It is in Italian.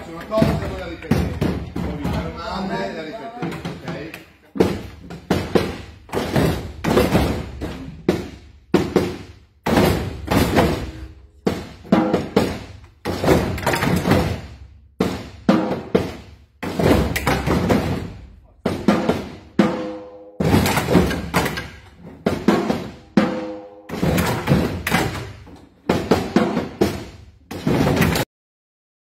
faccio una cosa e voi la ripetete. Poi vi fermate e la ripetete.